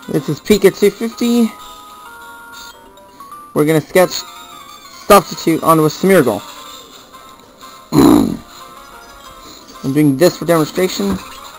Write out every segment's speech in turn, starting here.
This is Pikachu 50. We're gonna sketch substitute onto a Smeargle. I'm doing this for demonstration.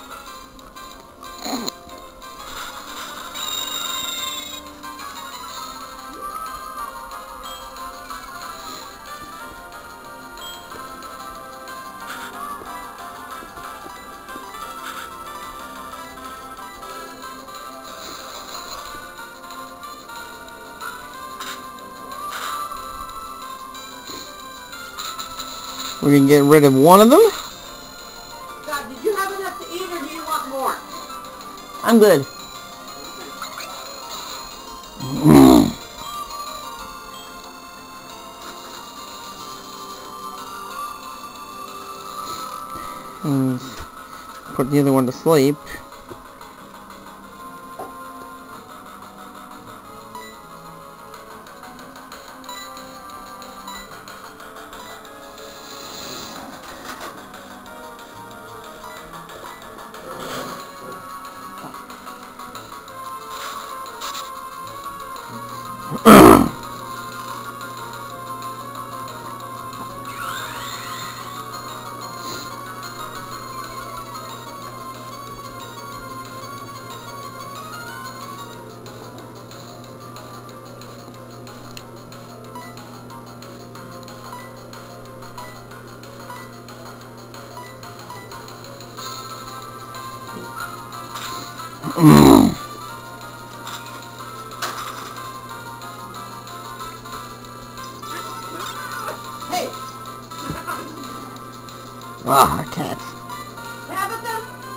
We're gonna get rid of one of them. God, did you have enough to eat or do you want more? I'm good. Put the other one to sleep. Hey! Ah, cats. Tabitha?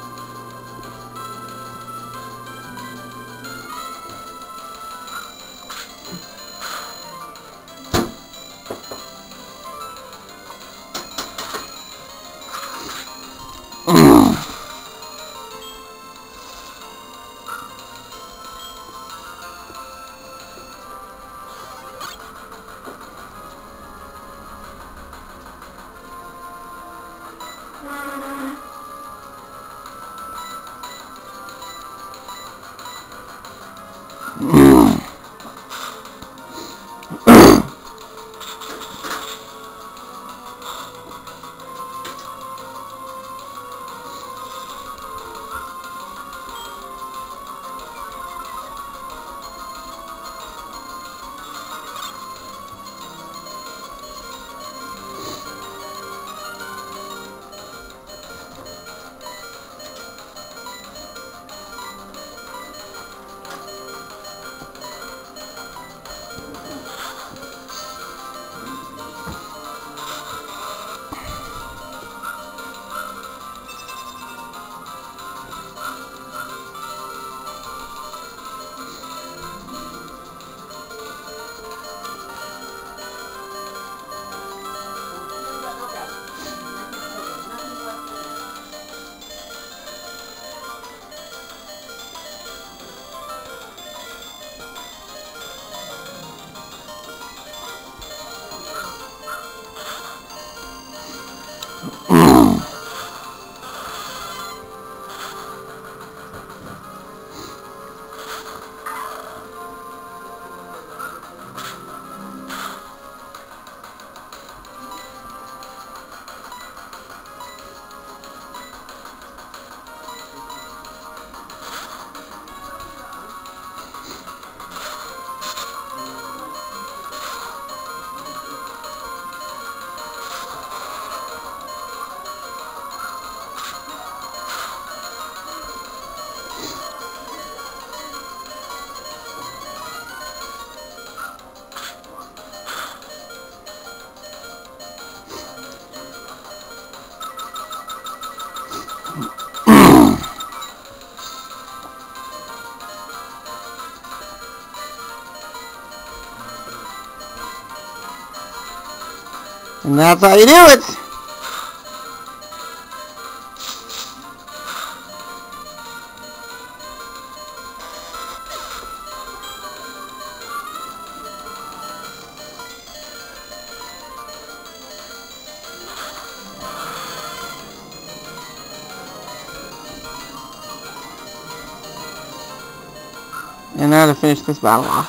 And that's how you do it. And now to finish this battle off.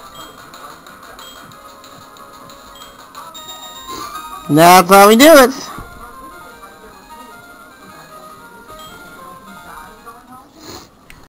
That's how we do it.